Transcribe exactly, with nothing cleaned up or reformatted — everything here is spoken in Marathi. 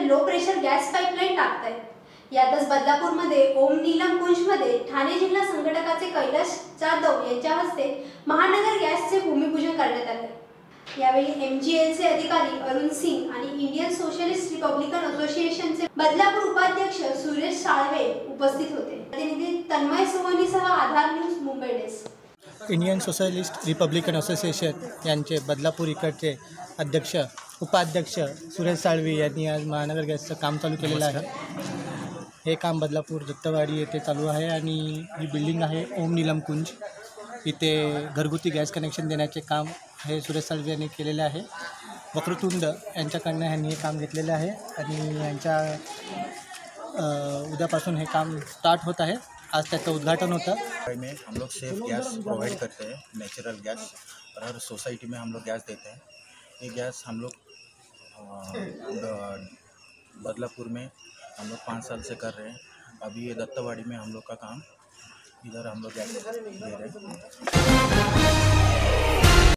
लो प्रेशर गॅस पाईपलाईन टाकतायत। यातच बदलापूरमध्ये ओम नीलम कुंजमध्ये ठाणे जिल्हा संघटकाचे कैलाश जाधव यांच्या हस्ते महानगर गॅसचे भूमिपूजन करण्यात आले। यावेळी एमजीएलचे अधिकारी अरुण सिंग आणि इंडियन सोशलिस्ट रिपब्लिकन असोसिएशनचे बदलापूर उपाध्यक्ष सुरेश साळवे उपस्थित होते। प्रतिनिधी तन्मय सोहनीसह Aadhar news Mumbai desk. Indian socialist republican association यांचे बदलापूर इकडचे अध्यक्ष उपाध्यक्ष सुरेश साळवी यांनी आज महानगर गॅसचं काम चालू केलेलं आहे। हे काम बदलापूर दत्तवाडी येथे चालू आहे आणि ही बिल्डिंग आहे ओम नीलम कुंज। इथे घरगुती गॅस कनेक्शन देण्याचे काम हे सुरेश साळवी यांनी केलेले आहे। वक्रतुंड यांच्याकडनं यांनी हे काम घेतलेले आहे आणि यांच्या उद्यापासून हे काम स्टार्ट होत आहे। आज त्याचं उद्घाटन होतं। में हम लोग सेफ गैस प्रोवाइड करते हैं, नेचुरल गैस, और हर सोसाइटी में हम लोग गैस देते हैं। ये गैस हम लोग बदलापुर में हम लोग पाँच साल से कर रहे हैं। अभी ये दत्तवाड़ी में हम लोग का काम, इधर हम लोग गैस दे रहे हैं।